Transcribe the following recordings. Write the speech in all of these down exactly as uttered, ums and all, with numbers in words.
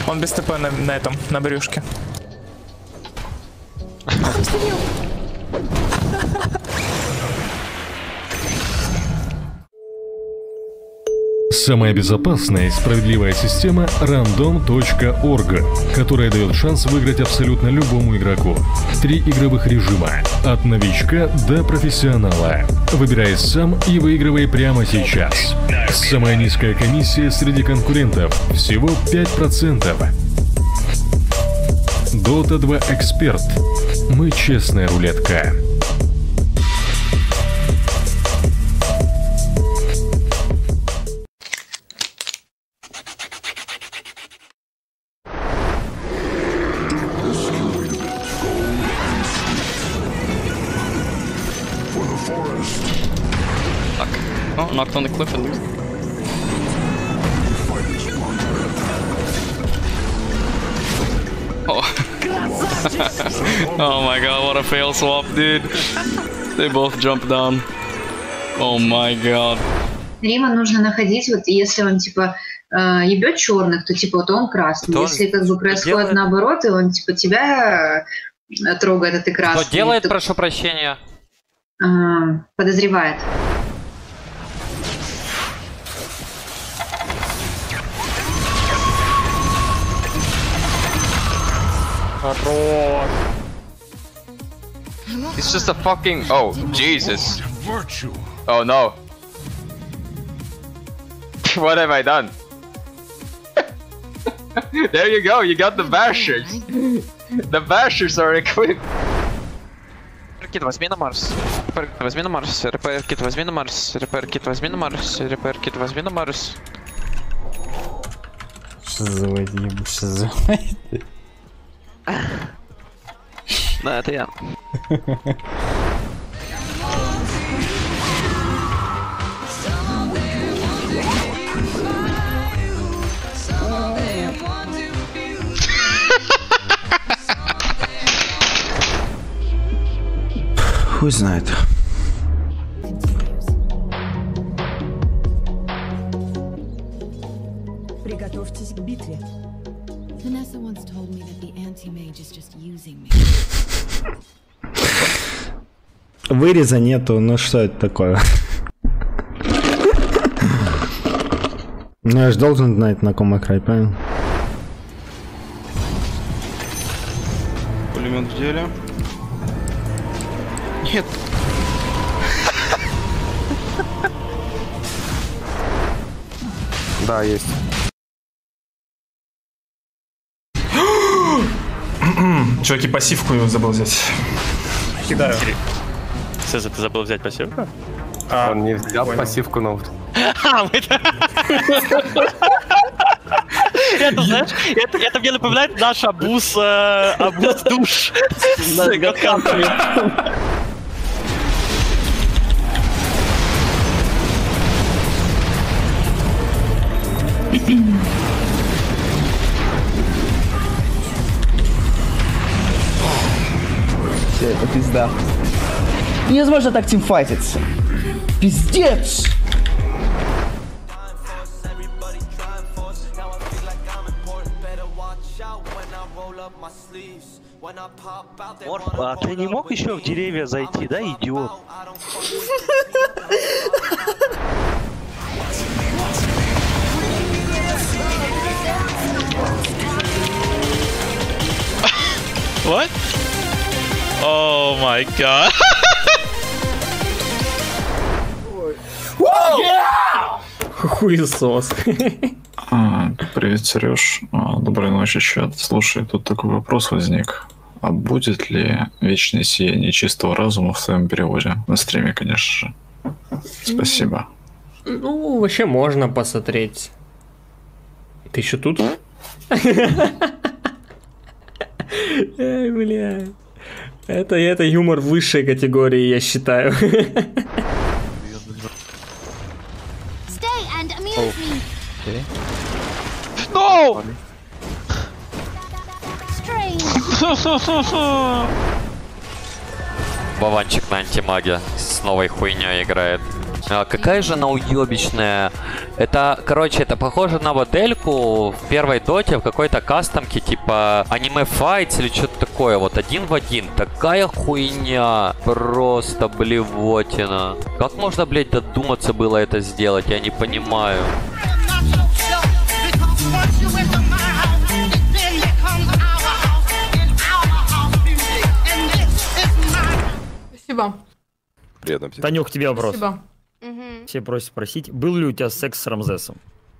Он без ТП на, на этом, на брюшке. Самая безопасная и справедливая система рандом точка орг, которая дает шанс выиграть абсолютно любому игроку. Три игровых режима, от новичка до профессионала. Выбирай сам и выигрывай прямо сейчас. Самая низкая комиссия среди конкурентов, всего пять процентов. Дота два Эксперт. Мы честная рулетка. Oh, knocked on the cliff at least. Oh. Oh my god, what a fail swap, dude. They both jumped down. Oh my god. Рима нужно находить, вот если он типа э, ебет черных, то типа вот он красный. Кто если как бы происходит делает... наоборот, и он типа тебя э, трогает, а ты красный. Что делает, то... прошу прощения? Э, подозревает. It's just a fucking... Oh, Jesus. Oh no. What have I done? There you go, you got the bashers. The bashers are equipped. Кит, возьми на Марс. Возьми на Марс. Репер кит, возьми на Марс. Репер кит, возьми на Марс. Репер кит, возьми на Марс. Что за Вадим? Что за Вадим? Да, это я. Хуй знает. Приготовьтесь к битве. Vanessa once told me that the anti-mage is just using me. Выреза нету, ну что это такое? Ну я ж должен знать, на ком играть, правильно? Пулемет в деле. Нет. Да, есть. Чуваки, пассивку забыл взять. Кидаю. Сеза, ты забыл взять пассивку? А, он не взял понял. Пассивку, но... А, мы это, знаешь, это, это мне напоминает наш обуз, э, обуз душ с гадками. Все, это пизда. Невозможно так тимфайтиться. Пиздец! Морф, а ты не мог еще в деревья зайти, да, идиот? What? Oh my god. Хуесос. А, привет, Сереж. А, доброй ночи, чат. Слушай, тут такой вопрос возник. А будет ли вечное сияние чистого разума в своем переводе? На стриме, конечно же. Спасибо. Ну, вообще можно посмотреть. Ты еще тут? Эй, бля. Это, это юмор высшей категории, я считаю. No! Вованчик на антимаге с новой хуйней играет. А, какая же она уебищная. Это, короче, это похоже на модельку в первой доте в какой-то кастомке, типа аниме файтс или что-то такое. Вот один в один. Такая хуйня. Просто блевотина. Как можно, блядь, додуматься было это сделать? Я не понимаю. Спасибо. Приятно. Танюх, тебе вопрос. Спасибо. Все просят спросить, был ли у тебя секс с Рамзесом?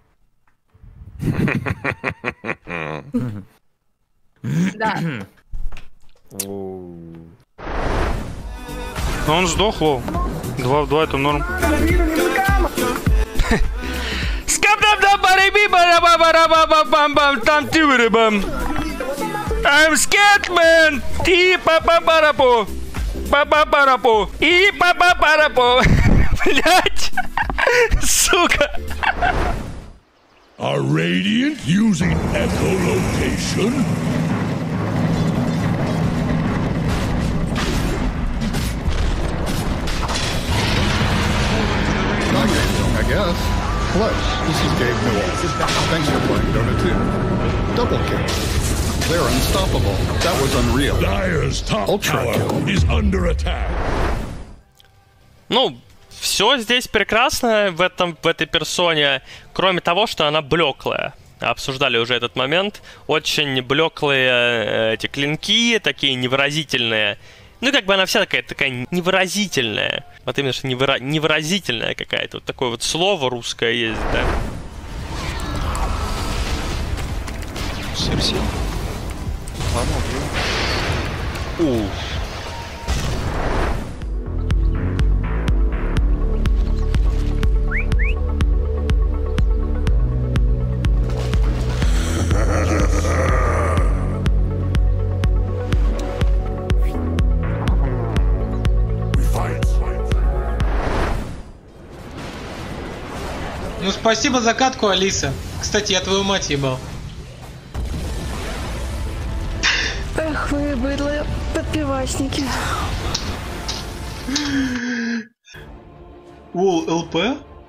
Да. Он сдох, лол. Два в два это норм. I'm scared, man! И папа-парапу! Папа-парапу! И папа-парапу! Блять! Сука! Are Radiant using echolocation? I guess. Hello, this is Gabe Newell. Thanks for playing Dota two. Double kill. They're unstoppable. That was unreal. Dire's top tower is under attack. Ну, все здесь прекрасно в, этом, в этой персоне, кроме того, что она блеклая. Обсуждали уже этот момент. Очень блеклые эти клинки, такие невыразительные. Ну, как бы она вся такая, такая невыразительная. Вот именно, что невыра... невыразительная какая-то. Вот такое вот слово русское есть, да. Серси. Уф. Ну спасибо за катку, Алиса. Кстати, я твою мать ебал. Эх, вы быдлые подпивачники. Ол, ЛП?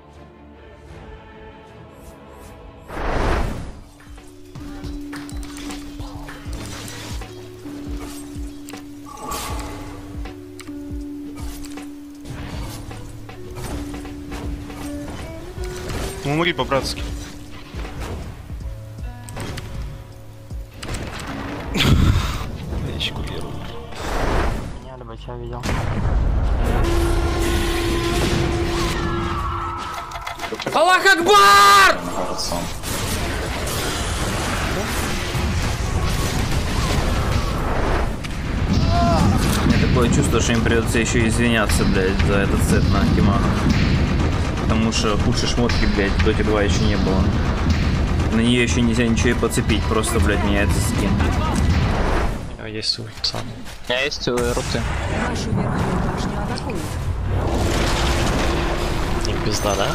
Умри по-братски. Ящик уверую. Я либо тебя видел. Аллах Акбар! У меня такое чувство, что им придется еще извиняться, блядь, за этот сет на Киману. Потому что худшей шмотки, блядь, в Доте два еще не было. На нее еще нельзя ничего и подцепить, просто, блядь, меняется скин. У меня есть свой пацан. У меня есть руты. Не пизда, да?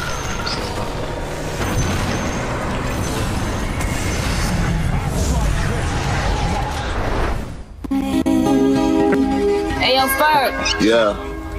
Hey, yo, Fur. Yeah.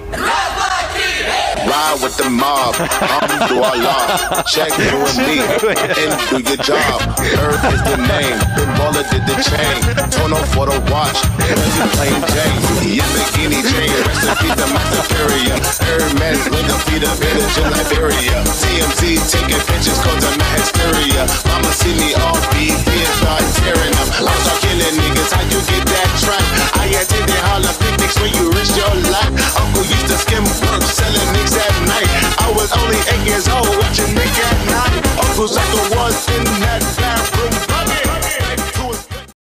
Ride with the mob, I'm do Allah. Check you and me, and do your job. Earth is the name, Baller did the chain. Tono for the watch, Crazy plain Jane. Yamagini chain, recipe the my superior. Hermes, Linda, feed a village in Liberia. T M Z taking pictures, cause I'm my hysteria. Mama see me all beat, and start tearing up. I start killing niggas, how you get that track? I attended Harlem picnics when you risked your life. Uncle used to skim work, selling niggas at night. I was only eight years old, watching Nick at night. Uncles like the ones in